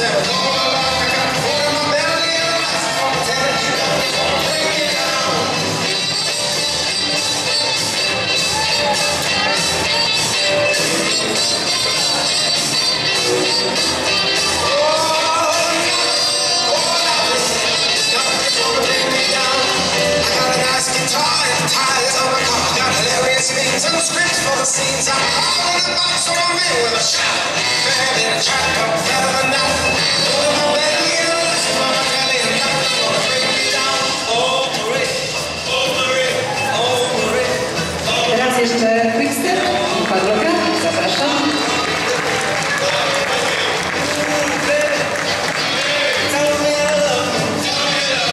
Some scripts for the scenes I'm all in a box or I'm in with a shout. Better than a track, but better than that. Oh, my belly and a list for my belly and nothing's gonna bring me down. Oh, Marie, oh, Marie, oh, Marie. Teraz jeszcze Quickstep,